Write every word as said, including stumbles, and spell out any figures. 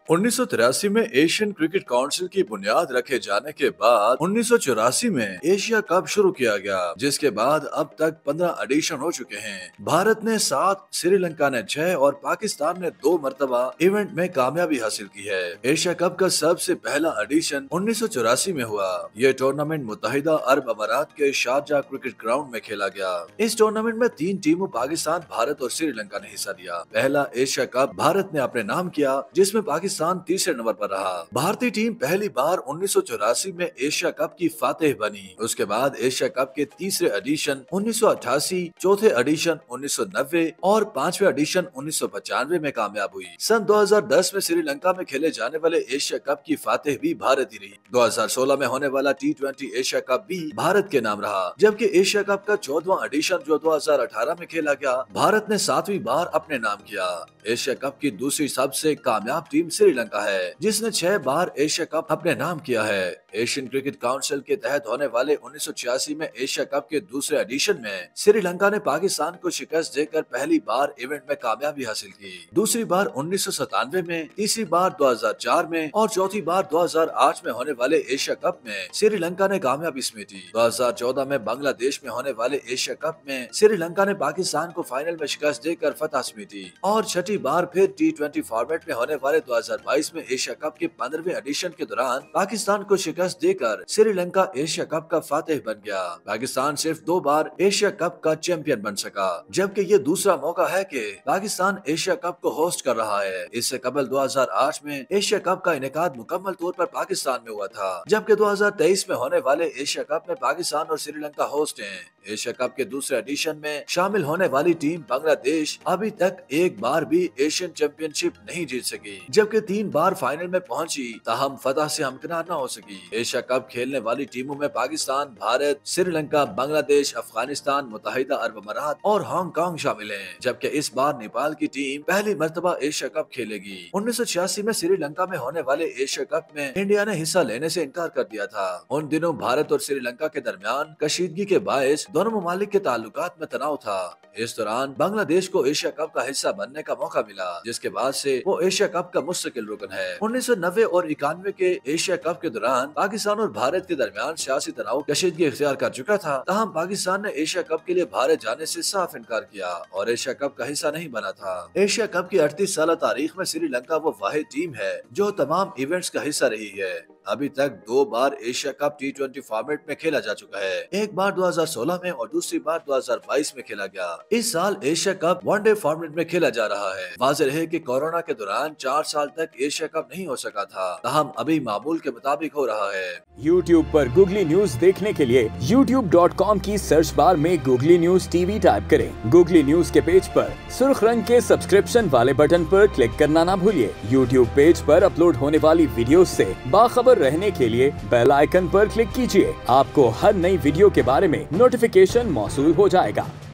उन्नीस सौ तिरासी में एशियन क्रिकेट काउंसिल की बुनियाद रखे जाने के बाद उन्नीस सौ चौरासी में एशिया कप शुरू किया गया, जिसके बाद अब तक पंद्रह एडिशन हो चुके हैं। भारत ने सात, श्रीलंका ने छह और पाकिस्तान ने दो मरतबा इवेंट में कामयाबी हासिल की है। एशिया कप का सबसे पहला एडिशन उन्नीस सौ चौरासी में हुआ। यह टूर्नामेंट मुत्तहिदा अरब अमारात के शारजाह क्रिकेट ग्राउंड में खेला गया। इस टूर्नामेंट में तीन टीमों पाकिस्तान, भारत और श्रीलंका ने हिस्सा लिया। पहला एशिया कप भारत ने अपने नाम किया, जिसमें पाकिस्तान तीसरे नंबर पर रहा। भारतीय टीम पहली बार उन्नीस सौ चौरासी में एशिया कप की फातेह बनी। उसके बाद एशिया कप के तीसरे एडिशन उन्नीस सौ अट्ठासी, चौथे एडिशन उन्नीस सौ नब्बे और पांचवे एडिशन उन्नीस सौ पचानवे में कामयाब हुई। सन दो हज़ार दस में श्रीलंका में खेले जाने वाले एशिया कप की फातेह भी भारत ही रही। दो हज़ार सोलह में होने वाला टी ट्वेंटी एशिया कप भी भारत के नाम रहा, जबकि एशिया कप का चौदहवां एडिशन जो दो हज़ार अठारह में खेला गया, भारत ने सातवीं बार अपने नाम किया। एशिया कप की दूसरी सबसे कामयाब टीम श्रीलंका है, जिसने छह बार एशिया कप अपने नाम किया है। एशियन क्रिकेट काउंसिल के तहत होने वाले उन्नीस सौ छियासी में एशिया कप के दूसरे एडिशन में श्रीलंका ने पाकिस्तान को शिकस्त देकर पहली बार इवेंट में कामयाबी हासिल की। दूसरी बार उन्नीस सौ सतानवे में, तीसरी बार दो हज़ार चार में और चौथी बार दो हज़ार आठ में होने वाले एशिया कप में श्रीलंका ने कामयाबी समेटी। दो हज़ार चौदह में बांग्लादेश में होने वाले एशिया कप में श्रीलंका ने पाकिस्तान को फाइनल में शिकस्त देकर फतह समेटी। और छठी बार फिर टी ट्वेंटी फॉर्मेट में होने वाले दो हज़ार बाईस में एशिया कप के पंद्रहवें एडिशन के दौरान पाकिस्तान को शिकस्त देकर श्रीलंका एशिया कप का फातेह बन गया। पाकिस्तान सिर्फ दो बार एशिया कप का चैंपियन बन सका, जबकि ये दूसरा मौका है कि पाकिस्तान एशिया कप को होस्ट कर रहा है। इससे कबल दो हज़ार आठ में एशिया कप का इनेकाद मुकम्मल तौर पर पाकिस्तान में हुआ था, जबकि दो हज़ार तेईस में होने वाले एशिया कप में पाकिस्तान और श्रीलंका होस्ट हैं। एशिया कप के दूसरे एडिशन में शामिल होने वाली टीम बांग्लादेश अभी तक एक बार भी एशियन चैंपियनशिप नहीं जीत सकी, जबकि तीन बार फाइनल में पहुंची, ताहम फतह से हमकिनार न हो सकी। एशिया कप खेलने वाली टीमों में पाकिस्तान, भारत, श्रीलंका, बांग्लादेश, अफगानिस्तान, मुत्तहिदा अरब अमारात और हांगकांग शामिल हैं, जबकि इस बार नेपाल की टीम पहली मर्तबा एशिया कप खेलेगी। उन्नीस सौ छियासी में श्रीलंका में होने वाले एशिया कप में इंडिया ने हिस्सा लेने से इनकार कर दिया था। उन दिनों भारत और श्रीलंका के दरमियान कशीदगी के बायस दोनों ममालिक के ताल्लुकात में तनाव था। इस दौरान बांग्लादेश को एशिया कप का हिस्सा बनने का मौका मिला, जिसके बाद से वो एशिया कप का मुस्तकिल रुकन है। उन्नीस सौ नब्बे और इक्यानवे के एशिया कप के दौरान पाकिस्तान और भारत के दरमियान सियासी तनाव कशीदगी इख्तियार कर चुका था, ताहम पाकिस्तान ने एशिया कप के लिए भारत जाने से साफ इनकार किया और एशिया कप का हिस्सा नहीं बना था। एशिया कप की अड़तीस साल तारीख में श्रीलंका वो वाहिद टीम है जो तमाम इवेंट्स का हिस्सा रही है। अभी तक दो बार Asia cup T twenty format में खेला जा चुका है, एक बार दो हज़ार सोलह में और दूसरी बार दो हज़ार बाईस में खेला गया। इस साल एशिया कप वनडे फॉर्मेट में खेला जा रहा है। वाज़ेह है कि कोरोना के दौरान चार साल तक एशिया कप नहीं हो सका था, ताहम अभी मामूल के मुताबिक हो रहा है। यूट्यूब पर गूगली न्यूज देखने के लिए यूट्यूब डॉट कॉम की सर्च बार में गूगली न्यूज टीवी टाइप करें। गूगली न्यूज के पेज पर सुर्ख रंग के सब्सक्रिप्शन वाले बटन पर क्लिक करना ना भूलिए। यूट्यूब पेज पर अपलोड होने वाली वीडियो से बाखबर रहने के लिए बेल आइकन पर क्लिक कीजिए। आपको हर नई वीडियो के बारे में नोटिफिकेशन मौसूल हो जाएगा।